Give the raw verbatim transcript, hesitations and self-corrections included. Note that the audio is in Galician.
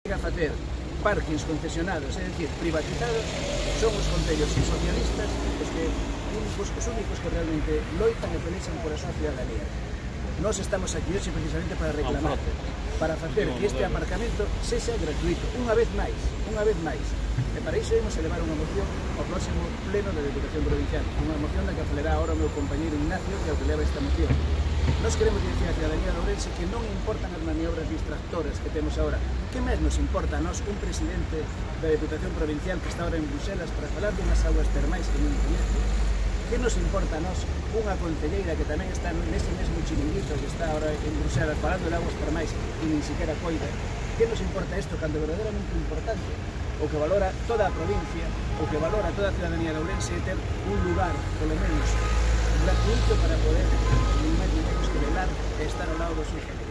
a facer parkings concesionados, é dicir, privatizados, son os concellos socialistas os que únicos, os únicos que realmente loitan e pelexan por a súa ciudadanía. Nós estamos aquí hoxe precisamente para reclamar, para facer que este aparcamento sexa gratuito, unha vez máis, unha vez máis. E para iso imos elevar unha moción ao próximo pleno da Deputación Provincial, unha moción da que falará ahora o meu compañeiro Ignacio, que é o que leva esta moción. Nós queremos dicir a ciudadanía de Ourense que non importan as maniobras distractoras que temos agora. Que máis nos importa a nós un presidente da Deputación Provincial que está ahora en Bruselas para falar dunhas aguas termais que non coñece? Que nos importa a nós unha concelleira que tamén está nese mesmo chiringuito que está ahora en Bruselas falando de aguas termais e nin siquiera coida? Que nos importa isto cando verdadeiramente importante? O que valora toda a provincia, o que valora toda a ciudadanía de Ourense é ter un lugar, polo menos, gratuito para poder, nin máis nin menos que velar e estar ao lado dos seus familiares.